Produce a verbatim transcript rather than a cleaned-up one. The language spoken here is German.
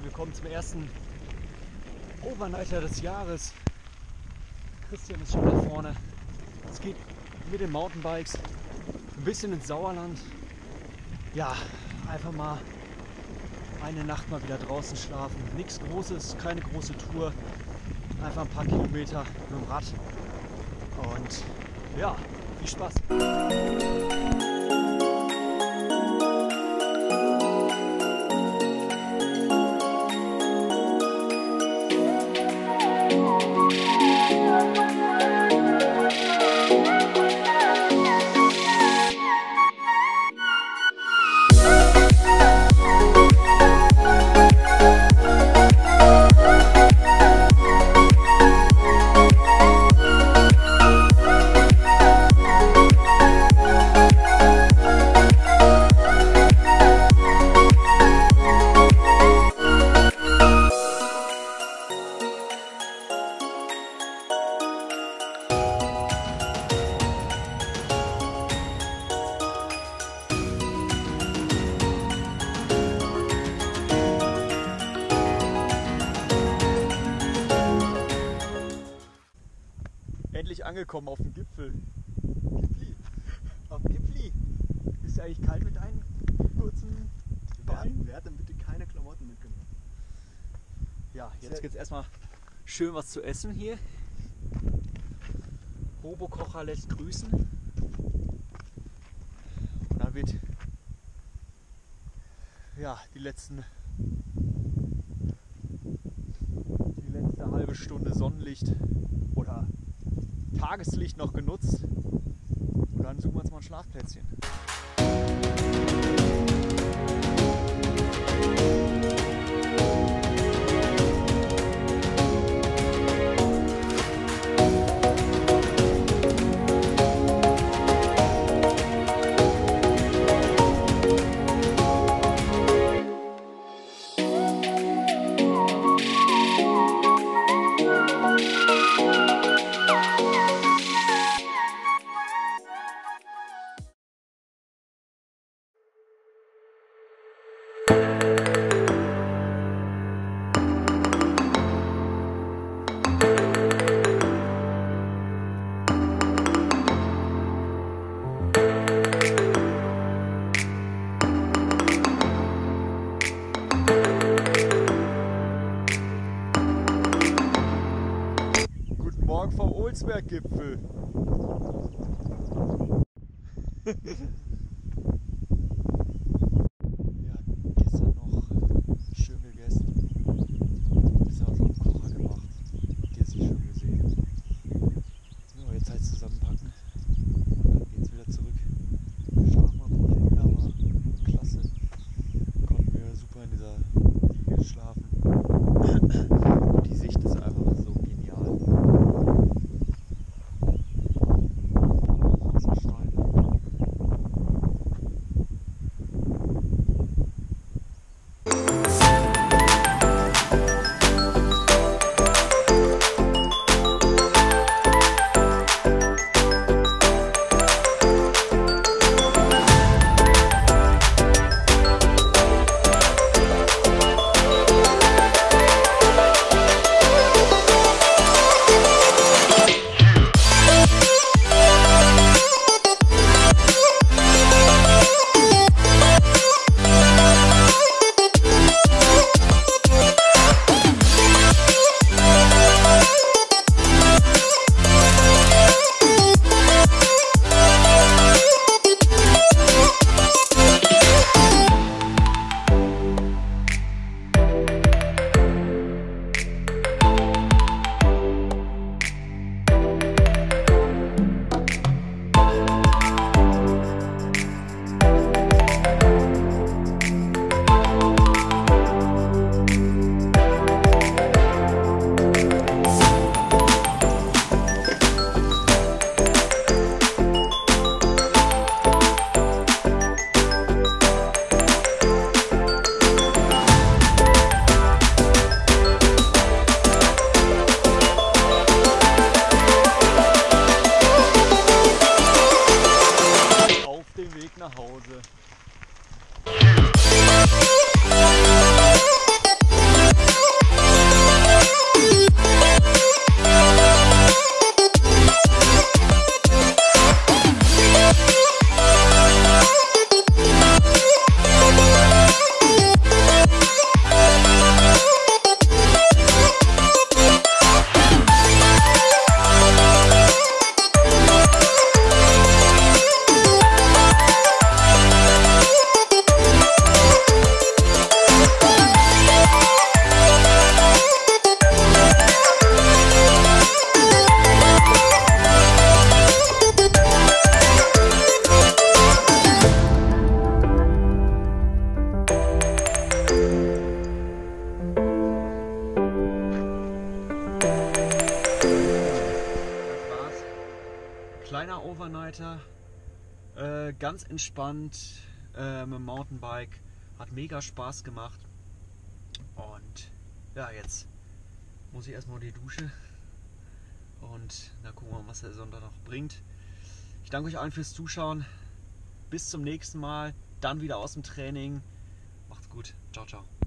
Wir kommen zum ersten Overnighter des Jahres. Christian ist schon da vorne. Es geht mit den Mountainbikes ein bisschen ins Sauerland. Ja, einfach mal eine Nacht mal wieder draußen schlafen. Nichts Großes, keine große Tour. Einfach ein paar Kilometer mit dem Rad. Und ja, viel Spaß. Endlich angekommen auf dem Gipfel. Gipfli. Auf dem Gipfli. Ist ja eigentlich kalt mit deinen kurzen Beinen? Wer hat denn bitte keine Klamotten mitgenommen? Ja, jetzt gibt es erstmal schön was zu essen hier. Robokocher lässt grüßen. Und dann wird ja die letzten die letzte halbe Stunde Sonnenlicht oder Tageslicht noch genutzt und dann suchen wir uns mal ein Schlafplätzchen. Morgen vom Olsberg-Gipfel. Ja, gestern noch schön gegessen. Ist was auf dem Kocher gemacht. Die hast du schon gesehen. So, jetzt halt zusammenpacken. Und dann geht's wieder zurück. Schlafen wir wieder mal. Klasse. Konnten wir super in dieser Liege schlafen. Und die Sicht ist einfach so genial. nach Hause. Äh, ganz entspannt äh, mit dem Mountainbike. Hat mega Spaß gemacht. Und ja, jetzt muss ich erstmal in die Dusche. Und dann gucken wir mal, was der Sonntag noch bringt. Ich danke euch allen fürs Zuschauen. Bis zum nächsten Mal. Dann wieder aus dem Training. Macht's gut. Ciao, ciao.